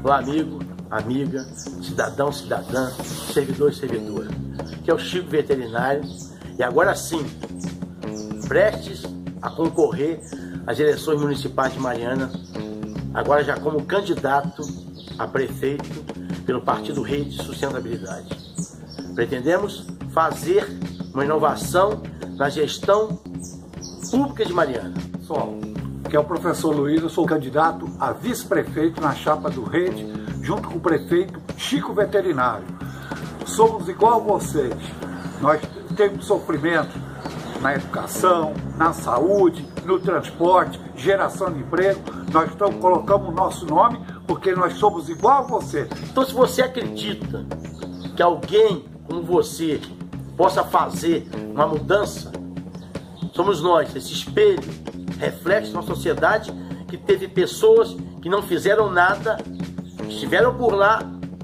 Olá, amigo, amiga, cidadão, cidadã, servidor e servidora. Que é o Chico Veterinário. E agora sim, prestes a concorrer às eleições municipais de Mariana, agora já como candidato a prefeito pelo Partido Rede de Sustentabilidade. Pretendemos fazer uma inovação na gestão pública de Mariana. Pessoal, que é o professor Luiz, eu sou candidato a vice-prefeito na chapa do Rede, junto com o prefeito Chico Veterinário. Somos igual a vocês, nós temos sofrimento na educação, na saúde, no transporte, geração de emprego. Nós colocamos o nosso nome porque nós somos igual a você. Então, se você acredita que alguém como você possa fazer uma mudança, somos nós, esse espelho, reflexo na sociedade que teve pessoas que não fizeram nada, estiveram por lá,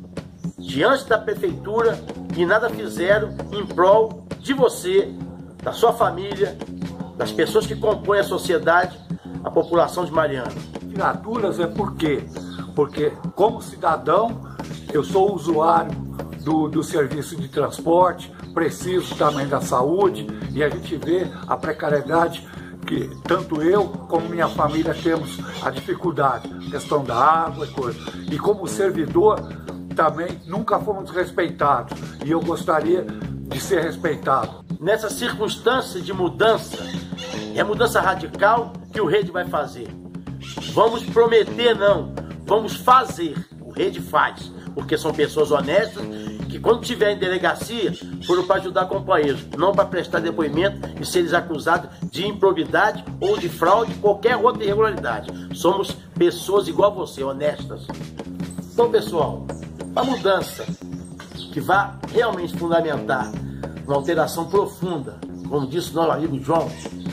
diante da prefeitura, e nada fizeram em prol de você, da sua família, das pessoas que compõem a sociedade, a população de Mariana. Assinaturas é por quê? Porque, como cidadão, eu sou usuário do serviço de transporte, preciso também da saúde, e a gente vê a precariedade que tanto eu como minha família temos a dificuldade, questão da água e coisa. E como servidor, também nunca fomos respeitados, e eu gostaria de ser respeitado. Nessa circunstância de mudança, é mudança radical que o Rede vai fazer. Vamos prometer não, vamos fazer. O Rede faz, porque são pessoas honestas que quando tiver em delegacia foram para ajudar companheiros, não para prestar depoimento e ser acusados de improbidade ou de fraude, qualquer outra irregularidade. Somos pessoas igual a você, honestas. Então, pessoal, a mudança que vai realmente fundamentar uma alteração profunda, como disse o nosso amigo João,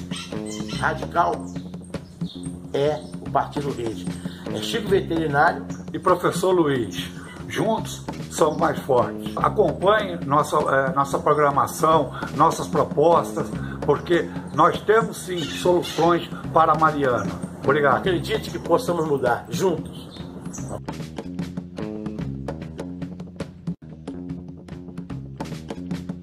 radical, é o Partido Rede. É Chico Veterinário e professor Luiz. Juntos somos mais fortes. Acompanhe nossa programação, nossas propostas, porque nós temos sim soluções para Mariana. Obrigado. Acredite que possamos mudar juntos.